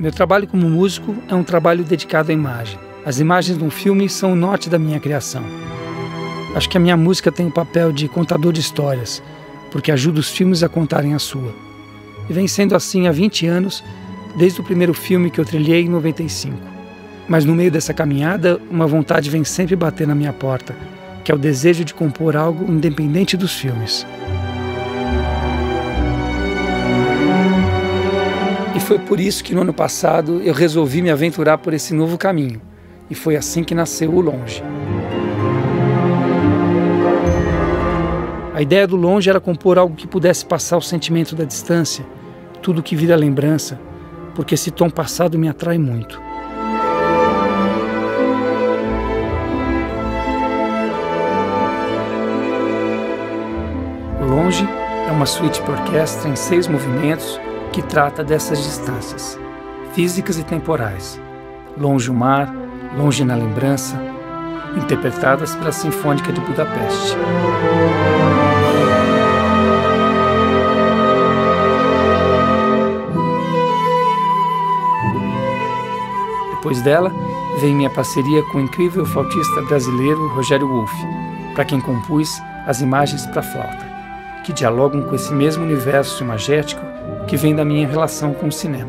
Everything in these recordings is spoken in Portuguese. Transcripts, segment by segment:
Meu trabalho como músico é um trabalho dedicado à imagem. As imagens de um filme são o norte da minha criação. Acho que a minha música tem o papel de contador de histórias, porque ajuda os filmes a contarem a sua. E vem sendo assim há 20 anos, desde o primeiro filme que eu trilhei em 95. Mas no meio dessa caminhada, uma vontade vem sempre bater na minha porta, que é o desejo de compor algo independente dos filmes. E foi por isso que no ano passado eu resolvi me aventurar por esse novo caminho. E foi assim que nasceu o Longe. A ideia do Longe era compor algo que pudesse passar o sentimento da distância, tudo que vira lembrança, porque esse tom passado me atrai muito. O Longe é uma suíte para orquestra em 6 movimentos que trata dessas distâncias, físicas e temporais, longe o mar, longe na lembrança, interpretadas pela Sinfônica de Budapeste. Depois dela, vem minha parceria com o incrível flautista brasileiro Rogério Wolff, para quem compus as imagens para flauta, que dialogam com esse mesmo universo imagético que vem da minha relação com o cinema.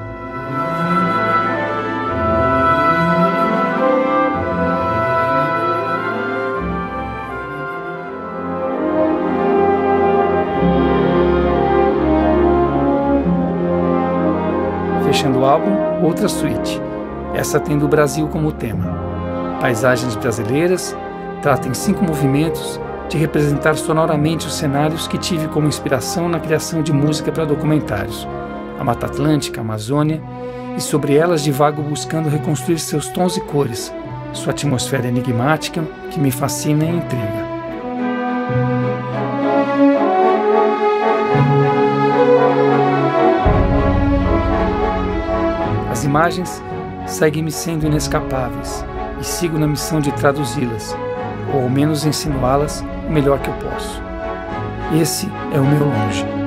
Fechando o álbum, outra suíte, essa tendo o Brasil como tema. Paisagens brasileiras, trata em 5 movimentos de representar sonoramente os cenários que tive como inspiração na criação de música para documentários, a Mata Atlântica, a Amazônia, e sobre elas divago buscando reconstruir seus tons e cores, sua atmosfera enigmática que me fascina e intriga. As imagens seguem-me sendo inescapáveis e sigo na missão de traduzi-las, ou ao menos insinuá-las o melhor que eu posso. Esse é o meu Longe.